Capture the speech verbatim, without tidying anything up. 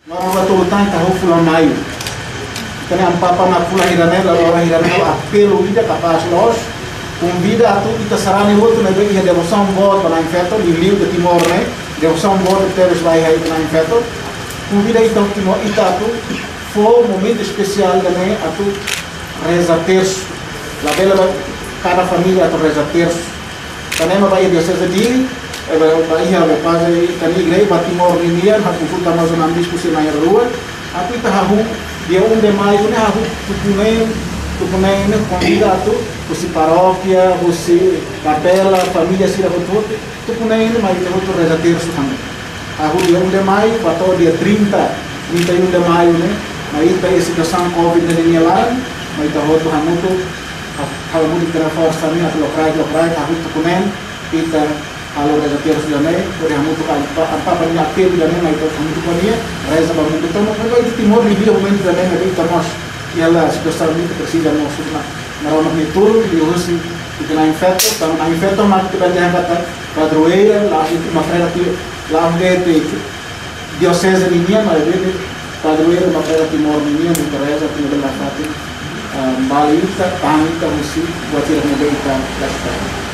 Orang tua utang tahu pulang mayu. Karena apa-apa nak pulang hiranel, lalu orang hiranel apelo vida capaz los. Convida tu kita sarani outro na vez que devoção voto na infeto de Rio de Timor né, devoção voto teres vai aí na infeto. Convida então Timor itatu foi um momento especial também a tu reza terço. La bela cada família a tu reza terço. Também vai diocese de vai ia vai fazer tani igreja para Timor Linier, a tu futa mais uma discussão na rua. A tu tá hahu dia um de maio né hahu tu punem tu punem né convida tu você paróquia, você capela, família se leva tudo, tu punem né mas tu reza terço também. Hahu dia um de maio, bateu dia trinta, trinta e um de maio né, mas está a situação Covid na linha lá, mas está outro hamuto, hamuto que era força também, a locrai, locrai, hahu tu punem, kita kalau reza terço também, por hamuto apa apa ni apelo também, mas tu hamutu punia, reza bamutu tomo, mas itu Timor ni dia momento também, mas kita nós, e ela situação muito precisa nós Naromak ni turun di urusi kita na infeto, tang na infeto mak kita jangan kata padroeira, lá itu makrela tu lá ngete diocese linha, mas ele padroeira makrela Timor linha, muito reza tu bela fati, bali ita, tang ita usi, buat tidak mudah ita,